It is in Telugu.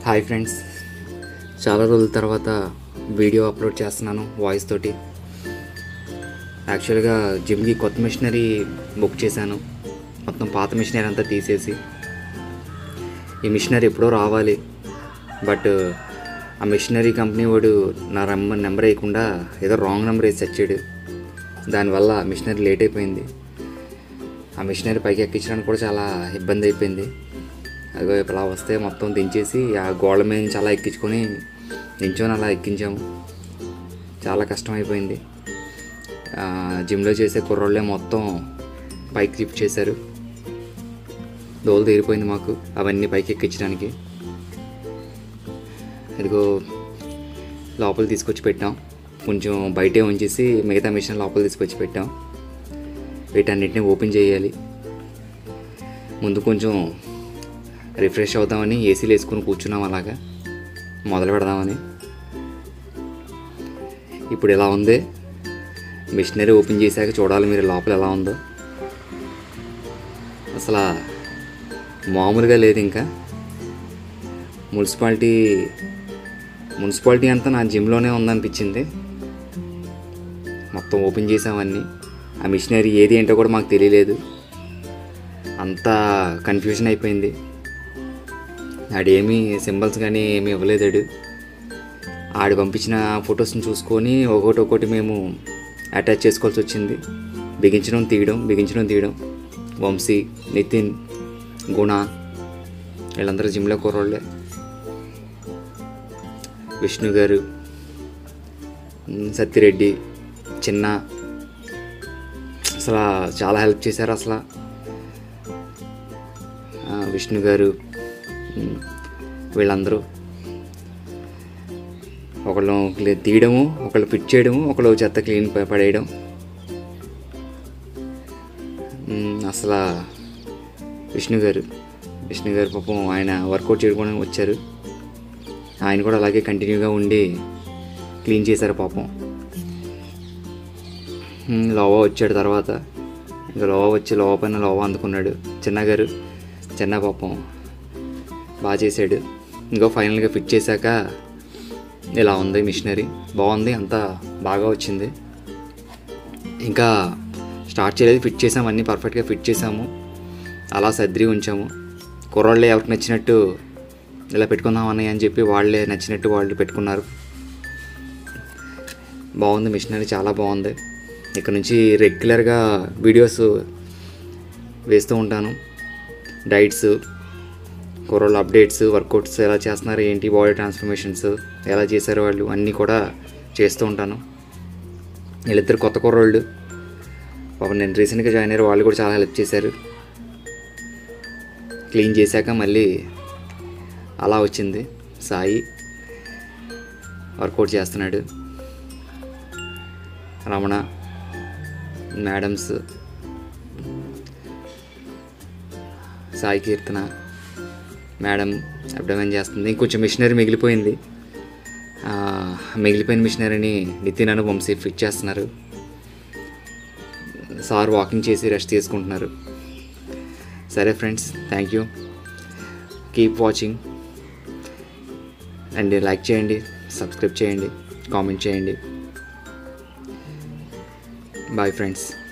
హాయ్ ఫ్రెండ్స్, చాలా రోజుల తర్వాత వీడియో అప్లోడ్ చేస్తున్నాను వాయిస్ తోటి. యాక్చువల్గా జిమ్కి కొత్త మిషనరీ బుక్ చేశాను. మొత్తం పాత మిషనరీ అంతా తీసేసి ఈ మిషనరీ ఎప్పుడో రావాలి. బట్ ఆ మిషనరీ కంపెనీ వాడు నా నెంబర్ వేయకుండా ఏదో రాంగ్ నెంబర్ వేసి వచ్చాడు. దానివల్ల మిషనరీ లేట్ అయిపోయింది. ఆ మిషనరీ పైకి ఎక్కించడానికి కూడా చాలా ఇబ్బంది అయిపోయింది. అదిగో ఇలా వస్తే మొత్తం దించేసి ఆ గోడ మీద నుంచి అలా ఎక్కించుకొని నించొని అలా ఎక్కించాము. చాలా కష్టం అయిపోయింది. జిమ్లో చేసే కుర్రోళ్ళే మొత్తం పైకి లిఫ్ట్ చేశారు. దోలు తీరిపోయింది మాకు అవన్నీ పైకి ఎక్కించడానికి. ఇదిగో లోపల తీసుకొచ్చి పెట్టాం. కొంచెం బయటే ఉంచేసి మిగతా మిషన్ లోపల తీసుకొచ్చి పెట్టాం. వీటన్నిటిని ఓపెన్ చేయాలి. ముందు కొంచెం రిఫ్రెష్ అవుదామని ఏసీలు వేసుకొని కూర్చున్నాం. అలాగా మొదలు పెడదామని. ఇప్పుడు ఎలా ఉంది మిషనరీ ఓపెన్ చేశాక చూడాలి మీరు లోపల ఎలా ఉందో. అసలు మామూలుగా లేదు. ఇంకా మున్సిపాలిటీ అంతా నా జిమ్లోనే ఉందనిపించింది. మొత్తం ఓపెన్ చేసామన్నీ. ఆ మిషనరీ ఏది ఏంటో కూడా మాకు తెలియలేదు. అంతా కన్ఫ్యూజన్ అయిపోయింది. ఆడేమీ సింబల్స్ కానీ ఏమీ ఇవ్వలేదాడు. ఆడు పంపించిన ఫొటోస్ని చూసుకొని ఒక్కొక్కటి మేము అటాచ్ చేసుకోవాల్సి వచ్చింది. బిగించడం తీయడం. వంశీ, నితిన్, గుణ వీళ్ళందరూ జిమ్లో కుర్రోళ్ళే. విష్ణు గారు, సత్తిరెడ్డి, చిన్న అసలు చాలా హెల్ప్ చేశారు. అసలు విష్ణు గారు వీళ్ళందరూ ఒకళ్ళు తీయడము, ఒకళ్ళు ఫిట్ చేయడము, ఒకళ్ళు చెత్త క్లీన్ పడేయడం. అసలు విష్ణు గారు పాపం ఆయన వర్కౌట్ చేయడానికి వచ్చారు. ఆయన కూడా అలాగే కంటిన్యూగా ఉండి క్లీన్ చేశారు పాపం. లోవా వచ్చాడు తర్వాత. ఇంకా లోవా పైన లోవా అందుకున్నాడు. చిన్న పాపం బాగా చేశాడు. ఇంకో ఫైనల్గా ఫిట్ చేశాక ఇలా ఉంది మిషనరీ. బాగుంది, అంతా బాగా వచ్చింది. ఇంకా స్టార్ట్ చేయలేదు, ఫిట్ చేసాము. అన్నీ పర్ఫెక్ట్గా ఫిట్ చేసాము. అలా సర్ది ఉంచాము. కుర్రాళ్ళే ఎవరికి నచ్చినట్టు ఇలా పెట్టుకుందాం అన్నయ్య అని చెప్పి వాళ్ళే నచ్చినట్టు వాళ్ళు పెట్టుకున్నారు. బాగుంది మిషనరీ, చాలా బాగుంది. ఇక్కడ నుంచి రెగ్యులర్గా వీడియోస్ వేస్తూ ఉంటాను. డైట్స్, కుర్రోళ్ళ అప్డేట్స్, వర్కౌట్స్ ఎలా చేస్తున్నారు ఏంటి, బాడీ ట్రాన్స్ఫర్మేషన్స్ ఎలా చేశారు వాళ్ళు అన్నీ కూడా చేస్తూ ఉంటాను. వీళ్ళిద్దరు కొత్త కుర్రోళ్ళు పాపం నేను రీసెంట్గా జాయిన్ అయ్యారు. వాళ్ళు కూడా చాలా హెల్ప్ చేశారు. క్లీన్ చేశాక మళ్ళీ అలా వచ్చింది. సాయి వర్కౌట్ చేస్తున్నాడు. Ramana, madams, Sai Keerthana madam abdomen చేస్తుంది. ఇంకొంచెం మిషనరీ మిగిలిపోయిన మిషనరీని నితిన్ అను వంశీ ఫిట్ చేస్తున్నారు. సార్ వాకింగ్ చేసి రెస్ట్ తీసుకుంటున్నారు. సరే friends, thank you. Keep watching and like చేయండి, సబ్స్క్రైబ్ చేయండి, కామెంట్ చేయండి. Bye friends.